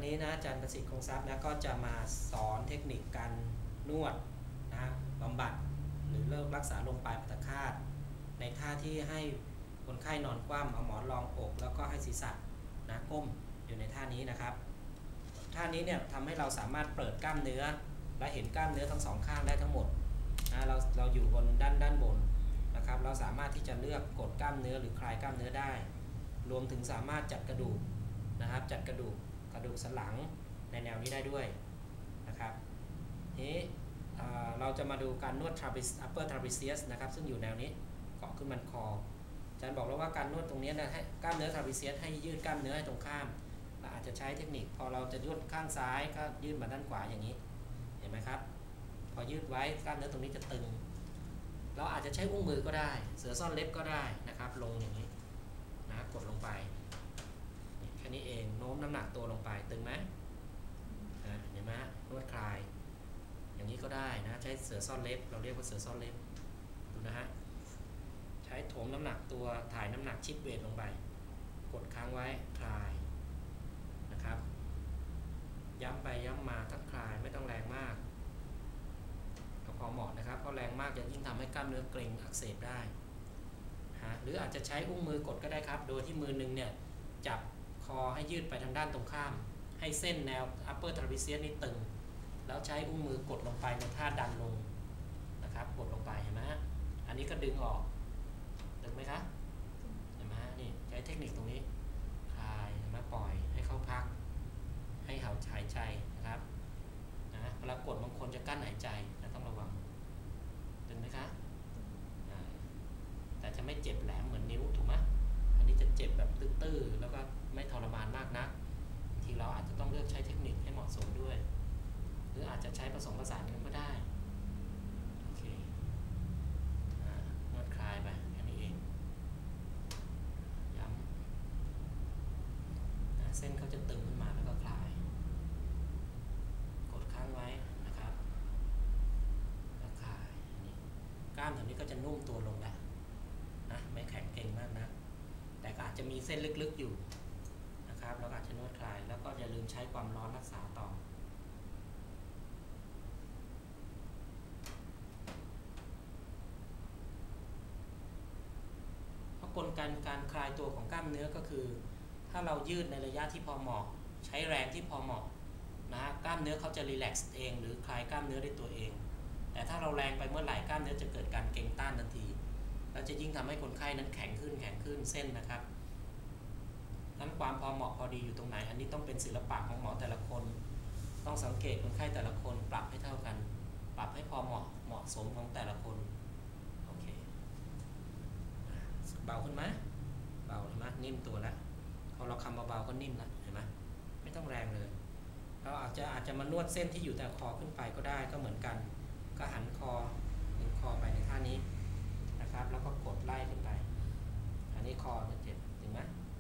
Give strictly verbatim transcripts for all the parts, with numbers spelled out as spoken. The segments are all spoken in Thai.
นี้นะอาจารย์ประสิทธิ์คงทรัพย์นะก็จะมาสอนเทคนิคการนวดนะบำบัดหรือเลิกรักษาลมปลายปตคาตในท่าที่ให้คนไข้นอนคว่ำเอาหมอนรองอกแล้วก็ให้ศีรษะนะก้มอยู่ในท่านี้นะครับท่านี้เนี่ยทำให้เราสามารถเปิดกล้ามเนื้อและเห็นกล้ามเนื้อทั้งสองข้างได้ทั้งหมดนะเราเราอยู่บนด้านด้านบนนะครับเราสามารถที่จะเลือกกดกล้ามเนื้อหรือคลายกล้ามเนื้อได้รวมถึงสามารถจัดกระดูกนะครับจัดกระดูกกระดูกสันหลังในแนวนี้ได้ด้วยนะครับนี้เราจะมาดูการนวด upper trapezius นะครับซึ่งอยู่แนวนี้เกาะขึ้นมันคออาจารย์บอกแล้วว่าการนวดตรงนี้นะให้กล้ามเนื้อ trapezius ให้ยืดกล้ามเนื้อให้ตรงข้ามเราอาจจะใช้เทคนิคพอเราจะยืดข้างซ้ายก็ยืดมาด้านขวาอย่างนี้เห็นไหมครับพอยืดไว้กล้ามเนื้อตรงนี้จะตึงเราอาจจะใช้อุ้งมือก็ได้เสือซ่อนเล็บก็ได้นะครับลงอย่างนี้นะกดลงไปแค่นี้เองโน้มน้ำหนักตัวลงไปตึงไหมนะเห็นไหมนวดคลายอย่างนี้ก็ได้นะใช้เสือซ่อนเล็บเราเรียกว่าเสือซ่อนเล็บดูนะฮะใช้โถมน้ำหนักตัวถ่ายน้ำหนักชิปเวทลงไปกดค้างไว้คลายนะครับย้ำไปย้ำมาทักคลายไม่ต้องแรงมากพอเหมาะนะครับเพราะแรงมากจะยิ่งทำให้กล้ามเนื้อเกร็งอักเสบได้ฮะหรืออาจจะใช้อุ้งมือกดก็ได้ครับโดยที่มือหนึ่งเนี่ยจับคอให้ยืดไปทางด้านตรงข้ามให้เส้นแนว upper trapezius นี่ตึงแล้วใช้อุ้งมือกดลงไปในท่าดันลงนะครับกดลงไปเห็นไหมฮะอันนี้ก็ดึงออกตึงไหมครับเห็นไหมฮะนี่ใช้เทคนิคตรงนี้คลายมาปล่อยให้เขาพักให้เขาหายใจนะครับนะเวลากดบางคนจะกั้นหายใจนะต้องระวังตึงไหมคะแต่จะไม่เจ็บแหลมเหมือนนิ้วถูกไหมอันนี้จะเจ็บแบบตื้อๆแล้วก็ไม่ทรมานมากนักทีเราอาจจะต้องเลือกใช้เทคนิคให้เหมาะสมด้วยหรืออาจจะใช้ผสมผสานกันก็ได้โอเคนวดคลายไปแค่นี้เองย้ำนะเส้นเขาจะตึงขึ้นมาแล้วก็คลายกดค้างไว้นะครับแล้วคลายอันนี้กล้ามแถวนี้ก็จะนุ่มตัวลงแล้วนะไม่แข็งเก่งมากนะแต่ก็อาจจะมีเส้นลึกๆอยู่นะครับแล้วอาจจะนวดคลายแล้วก็อย่าลืมใช้ความร้อนรักษาต่อกลไกการคลายตัวของกล้ามเนื้อก็คือถ้าเรายืดในระยะที่พอเหมาะใช้แรงที่พอเหมาะนะกล้ามเนื้อเขาจะรีแลกซ์เองหรือคลายกล้ามเนื้อด้วยตัวเองแต่ถ้าเราแรงไปเมื่อไหร่กล้ามเนื้อจะเกิดการเกร็งต้านทันทีแล้วจะยิ่งทำให้คนไข้นั้นแข็งขึ้นแข็งขึ้นเส้นนะครับนั้นความพอเหมาะพอดีอยู่ตรงไหนอันนี้ต้องเป็นศิลปะของหมอแต่ละคนต้องสังเกตคนไข้แต่ละคนปรับให้เท่ากันปรับให้พอเหมาะเหมาะสมของแต่ละคนเบาขึ้นไหมเบาเห็นไหมนิ่มตัวแล้วพอเราคำเบาๆก็นิ่มแล้วเห็นไหมไม่ต้องแรงเลยเราอาจจะอาจจะมานวดเส้นที่อยู่แต่คอขึ้นไปก็ได้ก็เหมือนกันก็หันคอดึงคอไปในท่านี้นะครับแล้วก็กดไล่ขึ้นไปอันนี้คอจะเจ็บเห็นไหม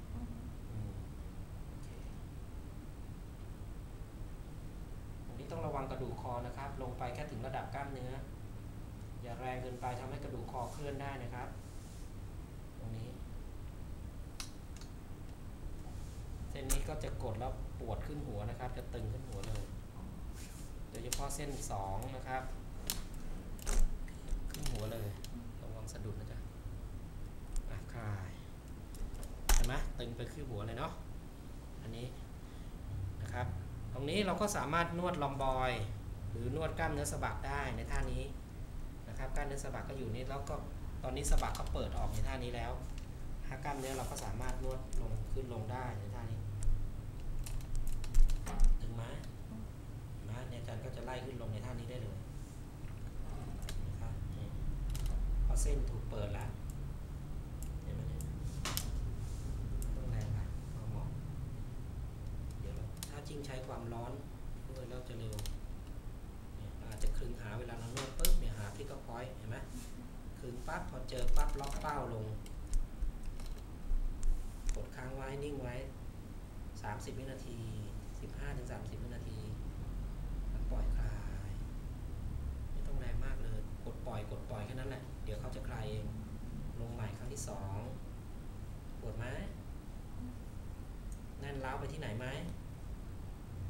อันนี้ต้องระวังกระดูกคอนะครับลงไปแค่ถึงระดับกล้ามเนื้ออย่าแรงเกินไปทำให้กระดูกคอเคลื่อนได้นะครับตรงนี้เส้นนี้ก็จะกดแล้วปวดขึ้นหัวนะครับจะตึงขึ้นหัวเลยโดยเฉพาะเส้นสองนะครับขึ้นหัวเลยระวังสะดุดนะจ๊ะคลายเห็นไหมตึงไปขึ้นหัวเลยเนาะอันนี้นะครับตรงนี้เราก็สามารถนวดลอมบอยหรือนวดกล้ามเนื้อสะบักได้ในท่านี้นะครับกล้ามเนื้อสะบักก็อยู่นี่แล้วก็ตอนนี้สะบักเขาเปิดออกในท่านี้แล้วถ้ากล้ามเนื้อเราก็สามารถนวดลงขึ้นลงได้ในท่านี้ถึงไหมนะเนี่ยอาจารย์ก็จะไล่ขึ้นลงในท่านี้ได้เลยนะครับพอเส้นถูกเปิดแล้วเห็นไหมเนี่ยต้องแรงไปพอเหมาะเดี๋ยวถ้าจริงใช้ความร้อนด้วยเราจะเร็วเนี่ยอาจจะคลึงหาเวลาเรานวดปุ๊บเนี่ยหาที่ก็พอยต์เห็นไหมคึงปั๊บพอเจอปั๊บล็อกเป้าลงกดค้างไว้นิ่งไว้สามสิบวินาที สิบห้าถึงสามสิบ วินาทีแล้วปล่อยคลายไม่ต้องแรงมากเลยกดปล่อยกดปล่อยแค่นั้นแหละเดี๋ยวเขาจะคลายเองลงใหม่ครั้งที่สองปวดไหมแน่นล้าวไปที่ไหนไหม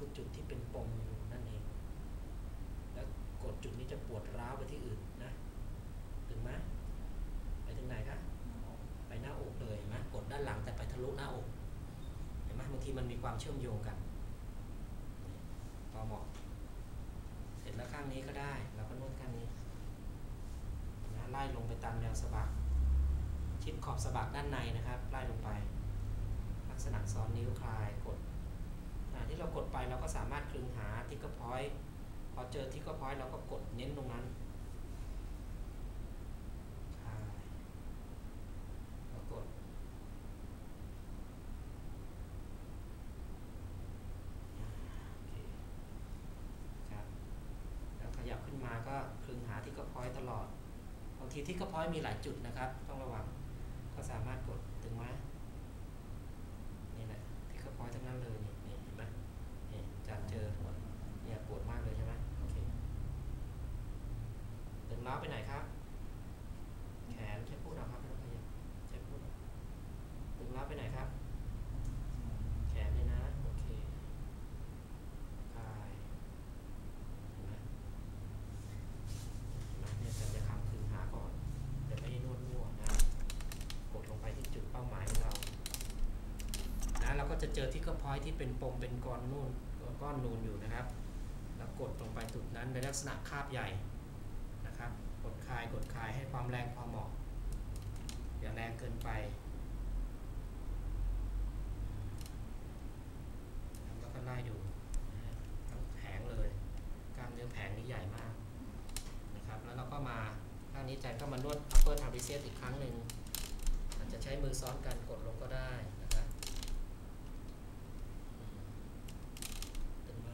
จุดที่เป็นปมอยู่นั่นเองแล้วกดจุดนี้จะปวดร้าวไปที่อื่นนะถึงไหมไปถึงไหนคะไปหน้าอกเลยเห็นไหมกดด้านหลังแต่ไปทะลุหน้าอกเห็นไหมบางทีมันมีความเชื่อมโยงกันพอเหมาะเสร็จแล้วข้างนี้ก็ได้เราก็นวดข้างนี้นะไล่ลงไปตามแนวสะบักชิดขอบสะบักด้านในนะครับไล่ลงไปลักษณะซ้อนนิ้วคลายกดที่เรากดไปเราก็สามารถคลึงหาทิกเกอร์พอยต์พอเจอทิกเกอร์พอยต์เราก็กดเน้นตรงนั้นคลายแล้วกดโอเคครับแล้วขยับขึ้นมาก็คลึงหาทิกเกอร์พอยต์ตลอดบางทีทิกเกอร์พอยต์มีหลายจุดนะครับต้องระวังก็สามารถกดถึงไหมนี่แหละทิกเกอร์พอยต์ทั้งนั้นเลยนี่นี่เห็นไหมนี่จะเจอเนี่ยปวดมากเลยใช่ไหมโอเคตึงล้าวไปไหนครับแขนใช้พูดเอาครับไม่ต้องขยับใช้พูดตึงล้าวไปไหนครับแขนเลยนะโอเคคลายเห็นไหมเห็นไหมเนี่ยจะจะคำคืนหาก่อนแต่ไม่ได้นวดมั่วนะกดลงไปที่จุดเป้าหมายของเรานะเราก็จะเจอที่กระพอยที่เป็นปมเป็นก้อนนู่นก้อนนูนอยู่นะครับแล้วกดลงไปจุดนั้นในลักษณะคาบใหญ่นะครับกดคลายกดคลายให้ความแรงพอเหมาะอย่าแรงเกินไปแล้วก็ไล่ดูทั้งแผงเลยกล้ามเนื้อแผงนี้ใหญ่มากนะครับแล้วเราก็มาข้างนี้ใจก็มานวด upper trapezius อีกครั้งหนึ่งอาจจะใช้มือซ้อนกันกดลงก็ได้นะครับตึงไหม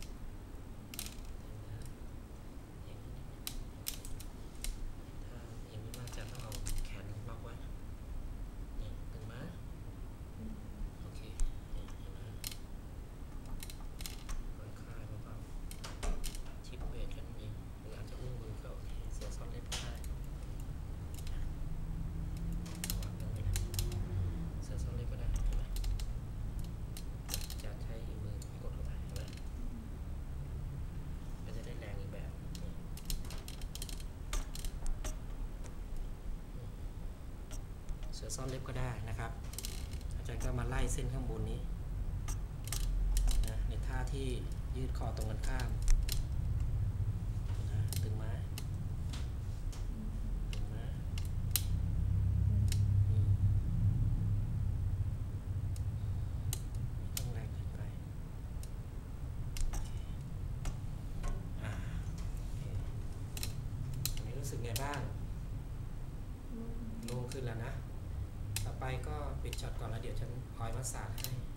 เสือซ่อนเล็บก็ได้นะครับอาจารย์ก็มาไล่เส้นข้างบนนี้นะในท่าที่ยืดคอตรงกันข้ามนะตึงไหมตึงไหมไม่ต้องแรงเกินไปอ่าโอเคตอนนี้รู้สึกไงบ้างโล่งขึ้นแล้วนะต่อไปก็ปิดช็อตก่อนแล้วเดี๋ยวฉันคอยมัสสาจให้